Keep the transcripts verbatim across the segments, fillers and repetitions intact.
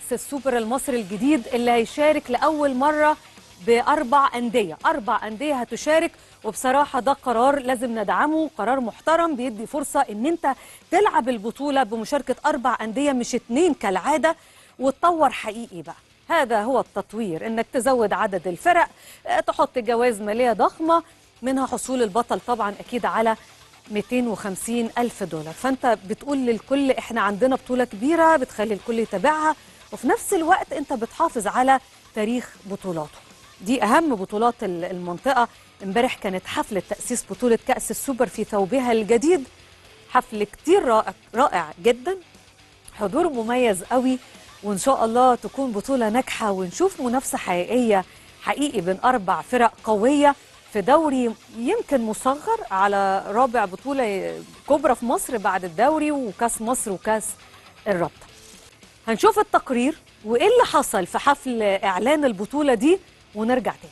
كأس السوبر المصري الجديد اللي هيشارك لأول مرة بأربع أندية، أربع أندية هتشارك. وبصراحة ده قرار لازم ندعمه، قرار محترم بيدي فرصة إن أنت تلعب البطولة بمشاركة أربع أندية مش اتنين كالعادة، وتطور حقيقي بقى. هذا هو التطوير، إنك تزود عدد الفرق، تحط جوائز مالية ضخمة، منها حصول البطل طبعا أكيد على مئتين وخمسين ألف دولار. فأنت بتقول للكل إحنا عندنا بطولة كبيرة بتخلي الكل يتابعها، وفي نفس الوقت أنت بتحافظ على تاريخ بطولاته. دي أهم بطولات المنطقة. امبارح كانت حفلة تأسيس بطولة كأس السوبر في ثوبها الجديد، حفل كتير رائع, رائع جدا، حضور مميز قوي، وإن شاء الله تكون بطولة ناجحة ونشوف منافسة حقيقية حقيقي بين أربع فرق قوية في دوري يمكن مصغر على رابع بطولة كبرى في مصر بعد الدوري وكاس مصر وكاس الرابطة. هنشوف التقرير وإيه اللي حصل في حفل إعلان البطولة دي ونرجع تاني.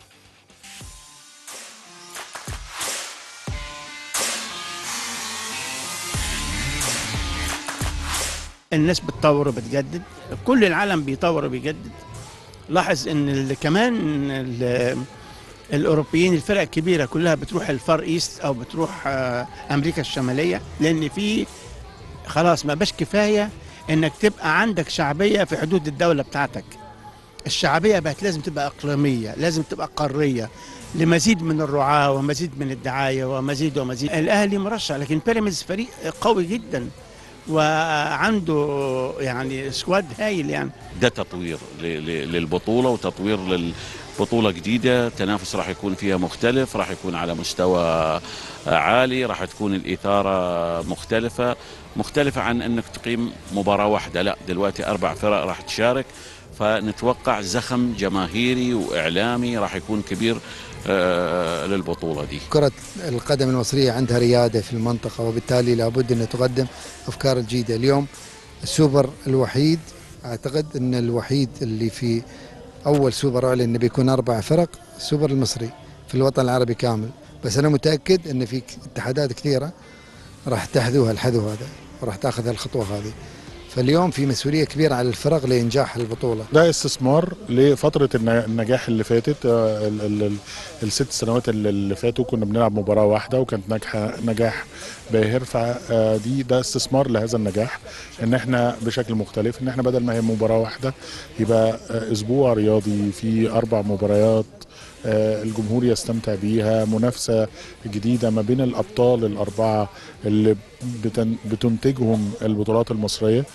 الناس بتطور وبتجدد، كل العالم بيطور وبيجدد. لاحظ ان كمان الاوروبيين الفرق الكبيره كلها بتروح الفار ايست او بتروح امريكا الشماليه، لان في خلاص ما بقاش كفايه انك تبقى عندك شعبيه في حدود الدوله بتاعتك. الشعبيه بقت لازم تبقى اقليميه، لازم تبقى قاريه، لمزيد من الرعاه ومزيد من الدعايه ومزيد ومزيد. الاهلي مرشح، لكن بيراميدز فريق قوي جدا وعنده يعني سكواد هايل. يعني ده تطوير للبطوله وتطوير للبطوله جديده، تنافس راح يكون فيها مختلف، راح يكون على مستوى عالي، راح تكون الاثاره مختلفه مختلفه عن انك تقيم مباراه واحده. لا، دلوقتي اربع فرق راح تشارك، فنتوقع زخم جماهيري واعلامي راح يكون كبير للبطولة دي. كرة القدم المصرية عندها ريادة في المنطقة، وبالتالي لابد أن تقدم أفكار جديدة. اليوم السوبر الوحيد، أعتقد أن الوحيد اللي في أول سوبر أعلن أنه بيكون أربع فرق، السوبر المصري في الوطن العربي كامل. بس أنا متأكد أن في اتحادات كثيرة راح تحذوها الحذو هذا وراح تأخذ الخطوة هذه. فاليوم في مسؤولية كبيرة على الفرق لإنجاح البطولة. ده استثمار لفترة النجاح اللي فاتت. الست سنوات اللي فاتوا كنا بنلعب مباراة واحدة وكانت ناجحة نجاح باهر، فدي ده استثمار لهذا النجاح، ان احنا بشكل مختلف، ان احنا بدل ما هي مباراة واحدة يبقى اسبوع رياضي في اربع مباريات الجمهور يستمتع بيها، منافسة جديدة ما بين الأبطال الأربعة اللي بتنتجهم البطولات المصرية.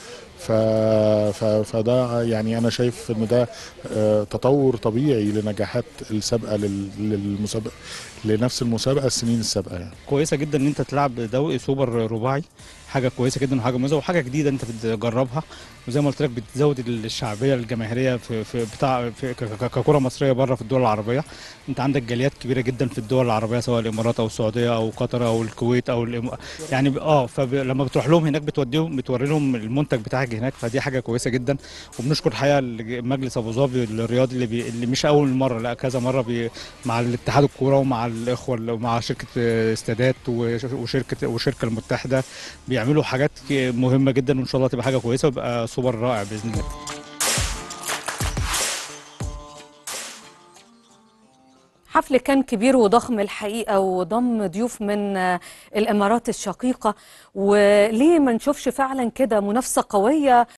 فده يعني أنا شايف إن ده تطور طبيعي لنجاحات السابقة للمسابقة لنفس المسابقة السنين السابقة. يعني كويسة جدا إن أنت تلعب دوري سوبر رباعي، حاجة كويسة جدا وحاجة مميزة وحاجة جديدة أنت بتجربها، وزي ما قلت لك بتزود الشعبية الجماهيرية في في بتاع في ككرة مصرية بره في الدول العربية. أنت عندك جاليات كبيرة جدا في الدول العربية، سواء الإمارات أو السعودية أو قطر أو الكويت أو الإم... يعني اه فلما بتروح لهم هناك بتوديهم بتوري لهم المنتج بتاعك هناك، فدي حاجة كويسة جدا. وبنشكر الحقيقة مجلس أبو ظبي الرياضي اللي, بي... اللي مش أول مرة، لا كذا مرة بي... مع الاتحاد الكورة ومع الإخوة ومع شركة استادات وشركة وشركة المتحدة بيعملوا حاجات مهمة جدا، وإن شاء الله تبقى حاجة كويسة ويبقى سوبر رائع بإذن الله. حفل كان كبير وضخم الحقيقة، وضم ضيوف من الإمارات الشقيقة، وليه ما نشوفش فعلا كده منافسة قوية